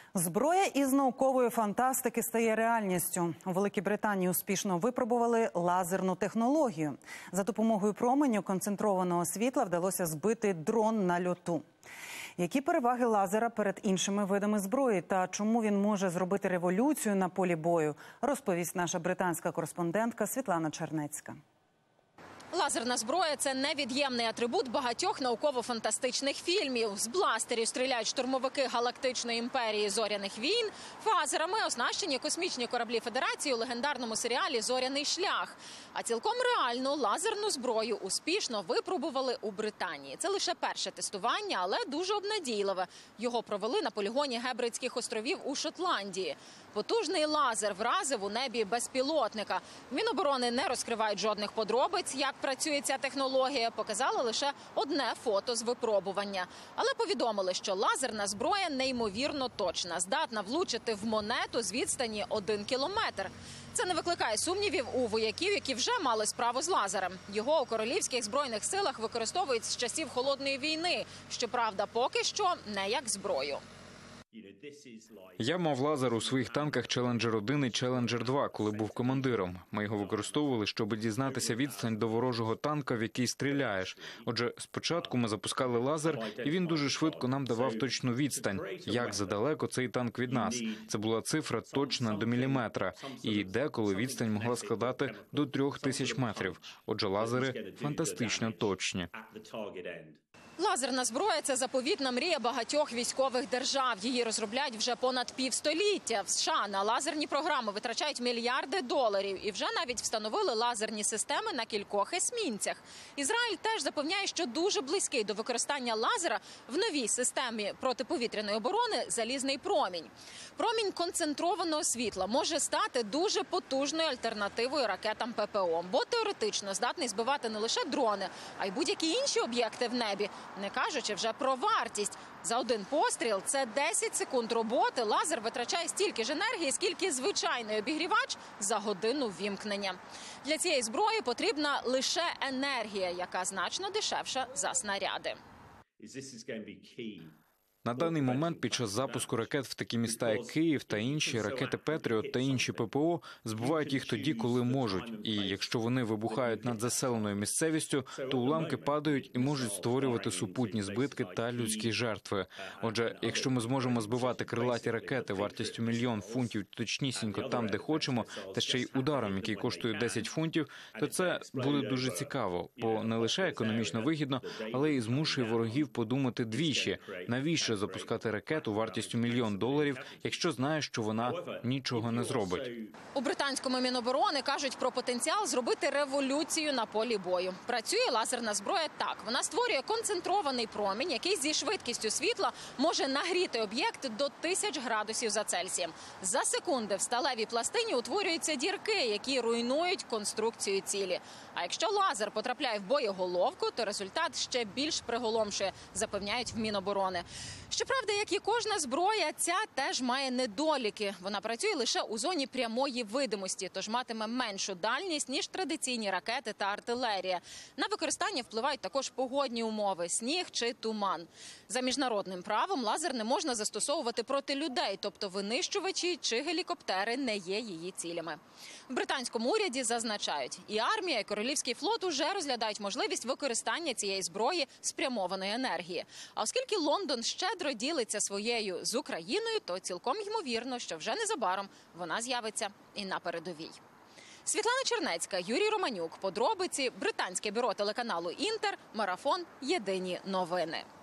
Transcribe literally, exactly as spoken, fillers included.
Зброя із наукової фантастики стає реальністю. У Великій Британії успішно випробували лазерну технологію. За допомогою променю концентрованого світла вдалося збити дрон на льоту. Які переваги лазера перед іншими видами зброї та чому він може зробити революцію на полі бою, розповість наша британська кореспондентка Світлана Чернецька. Лазерна зброя – це невід'ємний атрибут багатьох науково-фантастичних фільмів. З бластерів стріляють штурмовики галактичної імперії зоряних війн. Фазерами оснащені космічні кораблі Федерації у легендарному серіалі «Зоряний шлях». А цілком реальну лазерну зброю успішно випробували у Британії. Це лише перше тестування, але дуже обнадійливе. Його провели на полігоні Гебридських островів у Шотландії. Потужний лазер вразив у небі безпілотника. Міноборони не розкривають жодних подробиць, як працює ця технологія, показали лише одне фото з випробування. Але повідомили, що лазерна зброя неймовірно точна, здатна влучити в монету з відстані один кілометр. Це не викликає сумнівів у вояків, які вже мали справу з лазером. Його у королівських збройних силах використовують з часів Холодної війни. Щоправда, поки що не як зброю. Я мав лазер у своїх танках Челенджер один і Челенджер два, коли був командиром. Ми його використовували, щоб дізнатися відстань до ворожого танка, в який стріляєш. Отже, спочатку ми запускали лазер, і він дуже швидко нам давав точну відстань, як задалеко цей танк від нас. Це була цифра точна до міліметра, і деколи відстань могла складати до трьох тисяч метрів. Отже, лазери фантастично точні. Лазерна зброя – це заповітна мрія багатьох військових держав. Її розробляють вже понад півстоліття. В США на лазерні програми витрачають мільярди доларів. І вже навіть встановили лазерні системи на кількох есмінцях. Ізраїль теж запевняє, що дуже близький до використання лазера в новій системі протиповітряної оборони «Залізний промінь». Промінь концентрованого світла може стати дуже потужною альтернативою ракетам ППО, бо теоретично здатний збивати не лише дрони, а й будь-які інші об'єкти в небі, не кажучи вже про вартість. За один постріл – це десять секунд роботи. Лазер витрачає стільки ж енергії, скільки звичайний обігрівач за годину вімкнення. Для цієї зброї потрібна лише енергія, яка значно дешевша за снаряди. На даний момент під час запуску ракет в такі міста, як Київ та інші, ракети «Петріот» та інші ППО збивають їх тоді, коли можуть. І якщо вони вибухають над заселеною місцевістю, то уламки падають і можуть створювати супутні збитки та людські жертви. Отже, якщо ми зможемо збивати крилаті ракети вартістю мільйон фунтів точнісінько там, де хочемо, та ще й ударом, який коштує десять фунтів, то це буде дуже цікаво, бо не лише економічно вигідно, але й змушує ворогів подумати двічі, навіщо запускати ракету вартістю мільйон доларів, якщо знаєш, що вона нічого не зробить. У британському Міноборони кажуть про потенціал зробити революцію на полі бою. Працює лазерна зброя так. Вона створює концентрований промінь, який зі швидкістю світла може нагріти об'єкт до тисяч градусів за Цельсієм. За секунди в сталевій пластині утворюються дірки, які руйнують конструкцію цілі. А якщо лазер потрапляє в боєголовку, то результат ще більш приголомшує, запевняють в Міноборони. Щоправда, як і кожна зброя, ця теж має недоліки. Вона працює лише у зоні прямої видимості, тож матиме меншу дальність, ніж традиційні ракети та артилерія. На використання впливають також погодні умови – сніг чи туман. За міжнародним правом лазер не можна застосовувати проти людей, тобто винищувачі чи гелікоптери не є її цілями. В британському уряді зазначають, і армія, і Королівський флот уже розглядають можливість використання цієї зброї спрямованої енергії. А оскільки Лондон щедро ділиться своєю з Україною, то цілком ймовірно, що вже незабаром вона з'явиться і на передовій. Світлана Чернецька, Юрій Романюк. Подробиці. Британське бюро телеканалу «Інтер». Марафон. Єдині новини.